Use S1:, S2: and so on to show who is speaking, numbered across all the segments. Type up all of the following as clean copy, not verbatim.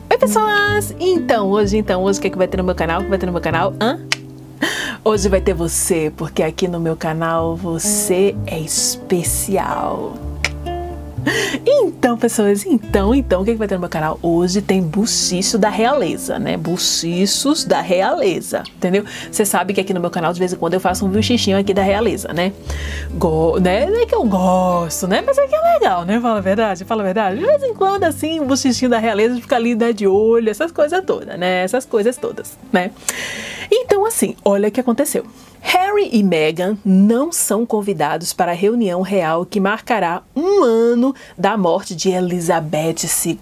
S1: Oi pessoas! Hoje o que é que vai ter no meu canal? O que vai ter no meu canal? Hoje vai ter você, porque aqui no meu canal você é especial. Então, pessoas, o que vai ter no meu canal? Hoje tem buchicho da realeza, né? Buchichos da realeza, entendeu? Você sabe que aqui no meu canal, de vez em quando, eu faço um buchichinho aqui da realeza, né? Não é que eu gosto, né? Mas é que é legal, né? Fala a verdade, fala a verdade. De vez em quando, assim, um buchichinho da realeza, fica ali, né, de olho, essas coisas todas, né? Essas coisas todas, né? Então, assim, olha o que aconteceu. Harry e Meghan não são convidados para a reunião real que marcará um ano da morte de Elizabeth II.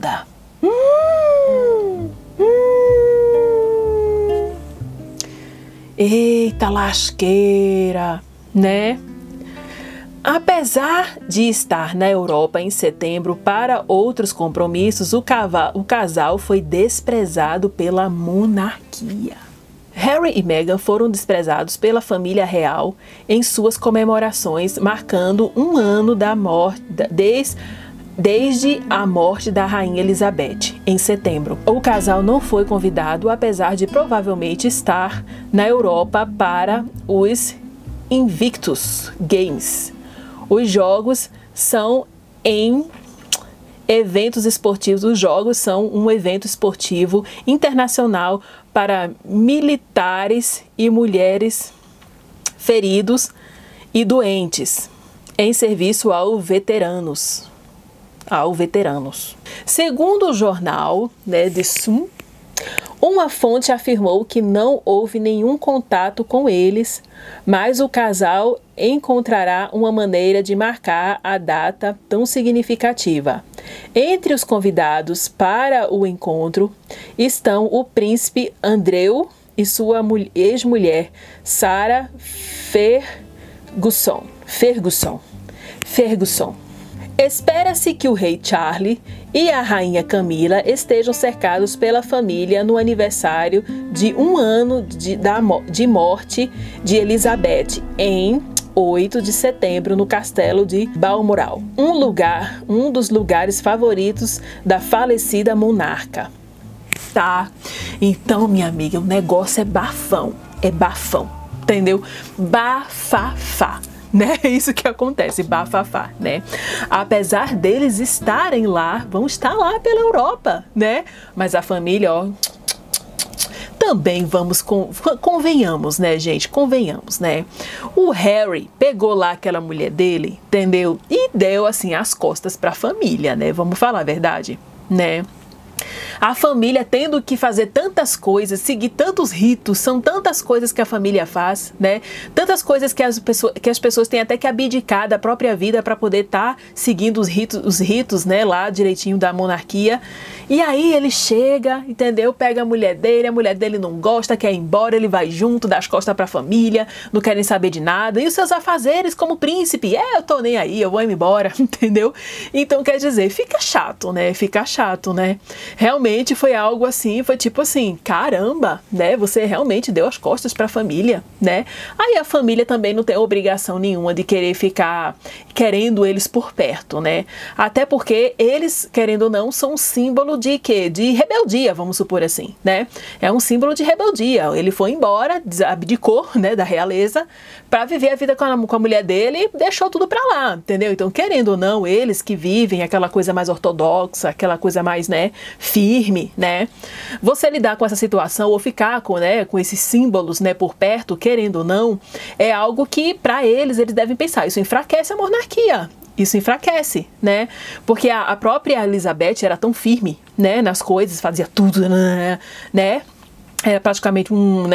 S1: Eita lasqueira, né? Apesar de estar na Europa em setembro para outros compromissos, o casal foi desprezado pela monarquia. Harry e Meghan foram desprezados pela família real em suas comemorações, marcando um ano da morte, desde a morte da rainha Elizabeth, em setembro. O casal não foi convidado, apesar de provavelmente estar na Europa para os Invictus Games. Os jogos são eventos esportivos. Os jogos são um evento esportivo internacional para militares e mulheres feridos e doentes em serviço aos veteranos. Segundo o jornal, né, The Sun, uma fonte afirmou que não houve nenhum contato com eles, mas o casal encontrará uma maneira de marcar a data tão significativa. Entre os convidados para o encontro estão o príncipe Andrew e sua ex-mulher Sarah Ferguson. Espera-se que o rei Charles e a rainha Camila estejam cercados pela família no aniversário de um ano de morte de Elizabeth, em 8 de setembro, no castelo de Balmoral, um dos lugares favoritos da falecida monarca. Tá? Então, minha amiga, o negócio é bafão, entendeu? Bafafá. Né? É isso que acontece, bafafá, né? Apesar deles estarem lá, vão estar lá pela Europa, né? Mas a família, ó, também convenhamos, né, gente? Convenhamos, né? O Harry pegou lá aquela mulher dele, entendeu? E deu, assim, as costas pra família, né? Vamos falar a verdade, né? A família tendo que fazer tantas coisas, seguir tantos ritos, são tantas coisas que a família faz, né? Tantas coisas que as pessoas têm até que abdicar da própria vida para poder estar seguindo os ritos, né, lá direitinho da monarquia. E aí ele chega, entendeu? Pega a mulher dele não gosta, quer ir embora, ele vai junto, dá as costas para a família, não querem saber de nada. E os seus afazeres como príncipe, eu tô nem aí, eu vou embora, entendeu? Então, quer dizer, fica chato, né? Realmente foi algo assim, foi tipo assim, caramba, né? Você realmente deu as costas para a família, né? Aí a família também não tem obrigação nenhuma de querer ficar querendo eles por perto, né? Até porque eles, querendo ou não, são um símbolo de quê? De rebeldia, vamos supor assim, né? É um símbolo de rebeldia. Ele foi embora, abdicou, né, da realeza para viver a vida com a mulher dele e deixou tudo para lá, entendeu? Então, querendo ou não, eles que vivem aquela coisa mais ortodoxa, aquela coisa mais, né, firme, né? Você lidar com essa situação ou ficar com esses símbolos, né, por perto, querendo ou não, é algo que para eles devem pensar. Isso enfraquece a monarquia. Isso enfraquece, né? Porque a própria Elizabeth era tão firme, né, nas coisas, fazia tudo, né? Era praticamente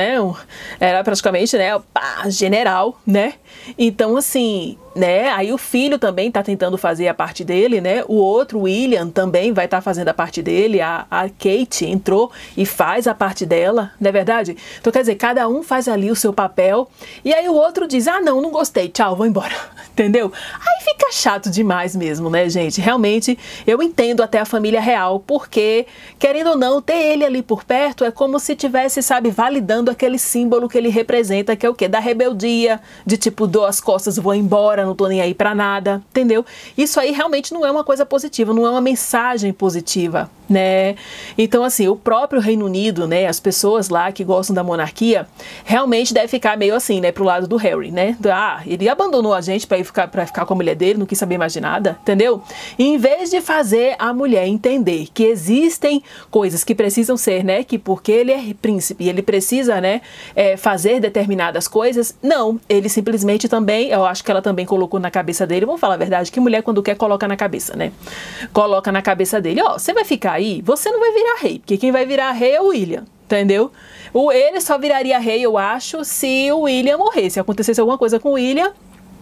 S1: general, né? Então, assim, né? Aí o filho também tá tentando fazer a parte dele, né? O outro, William, também vai estar fazendo a parte dele. A Kate entrou e faz a parte dela, não é verdade? Então, quer dizer, cada um faz ali o seu papel. E aí o outro diz, não gostei, tchau, vou embora, entendeu? Aí fica chato demais mesmo, né, gente? Realmente, eu entendo até a família real, porque, querendo ou não, ter ele ali por perto é como se tivesse, sabe, validando aquele símbolo que ele representa, que é o quê? Da rebeldia, de tipo, dou as costas, vou embora, não tô nem aí pra nada, entendeu? Isso aí realmente não é uma coisa positiva, não é uma mensagem positiva, né? Então, assim, o próprio Reino Unido, né, as pessoas lá que gostam da monarquia, realmente deve ficar meio assim, né, pro lado do Harry, né? Ah, ele abandonou a gente pra ficar com a mulher dele, não quis saber mais de nada, entendeu? E em vez de fazer a mulher entender que existem coisas que precisam ser, né, que porque ele é príncipe, ele precisa, né, fazer determinadas coisas, não, ele simplesmente também, eu acho que ela também colocou na cabeça dele, vamos falar a verdade, que mulher quando quer coloca na cabeça, né? Coloca na cabeça dele, ó, você vai ficar aí, você não vai virar rei, porque quem vai virar rei é o William, entendeu? Ele só viraria rei, eu acho, se o William morresse, se acontecesse alguma coisa com o William,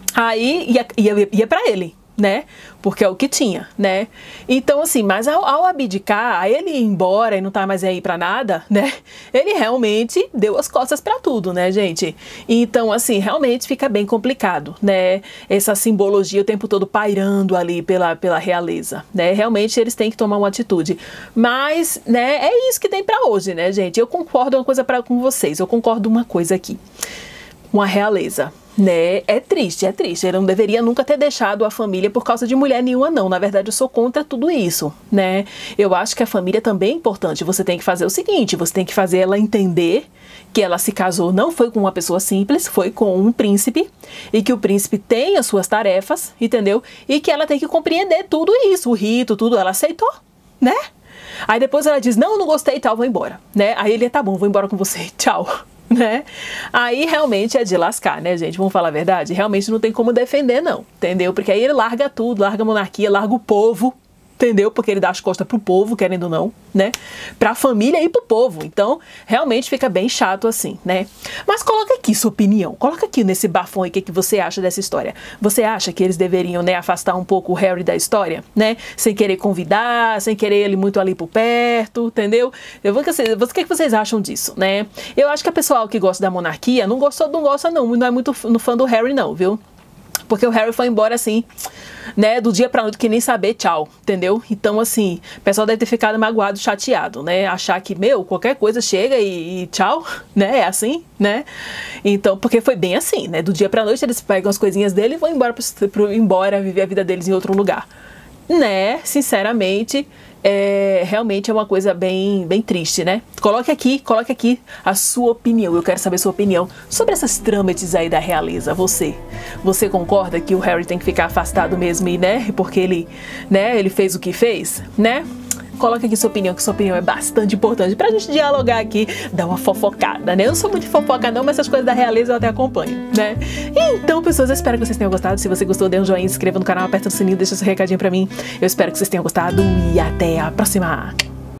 S1: aí ia pra ele, né? Porque é o que tinha, né? Então, assim, mas ao abdicar, a ele ir embora e não tá mais aí pra nada, né? Ele realmente deu as costas pra tudo, né, gente? Então, assim, realmente fica bem complicado, né? Essa simbologia o tempo todo pairando ali pela realeza, né? Realmente eles têm que tomar uma atitude. Mas, né, é isso que tem pra hoje, né, gente? Eu concordo uma coisa com vocês, eu concordo uma coisa aqui. Uma realeza, né? É triste, é triste. Ele não deveria nunca ter deixado a família por causa de mulher nenhuma, não. Na verdade, eu sou contra tudo isso, né? Eu acho que a família também é importante. Você tem que fazer o seguinte, você tem que fazer ela entender que ela se casou não foi com uma pessoa simples, foi com um príncipe, e que o príncipe tem as suas tarefas, entendeu? E que ela tem que compreender tudo isso, o rito, tudo. Ela aceitou, né? Aí depois ela diz, não, não gostei e tal, vou embora, né? Aí ele, tá bom, vou embora com você, tchau. Né? Aí realmente é de lascar, né, gente? Vamos falar a verdade? Realmente não tem como defender, não, entendeu? Porque aí ele larga tudo, larga a monarquia, larga o povo, entendeu? Porque ele dá as costas pro povo, querendo ou não, né? Pra família e pro povo. Então, realmente fica bem chato assim, né? Mas coloca aqui sua opinião. Coloca aqui nesse bafão aí o que você acha dessa história. Você acha que eles deveriam, né, afastar um pouco o Harry da história, né? Sem querer convidar, sem querer ele muito ali por perto, entendeu? O que vocês acham disso, né? Eu acho que o pessoal que gosta da monarquia não gosta não é muito fã do Harry não, viu? Porque o Harry foi embora assim, né, do dia pra noite, que nem saber tchau, entendeu? Então, assim, o pessoal deve ter ficado magoado, chateado, né? Achar que, qualquer coisa chega e tchau, né? É assim, né? Então, porque foi bem assim, né? Do dia pra noite eles pegam as coisinhas dele e vão embora viver a vida deles em outro lugar. Né? Sinceramente, realmente é uma coisa bem triste, né? Coloque aqui a sua opinião. Eu quero saber a sua opinião sobre essas trâmites aí da realeza. Você concorda que o Harry tem que ficar afastado mesmo, e, né? Porque ele fez o que fez, né? Coloca aqui sua opinião, que sua opinião é bastante importante pra gente dialogar aqui, dar uma fofocada, né? Eu não sou muito fofoca não, mas essas coisas da realeza eu até acompanho, né? Então, pessoas, eu espero que vocês tenham gostado. Se você gostou, dê um joinha, se inscreva no canal, aperta o sininho, deixa seu recadinho pra mim. Eu espero que vocês tenham gostado e até a próxima!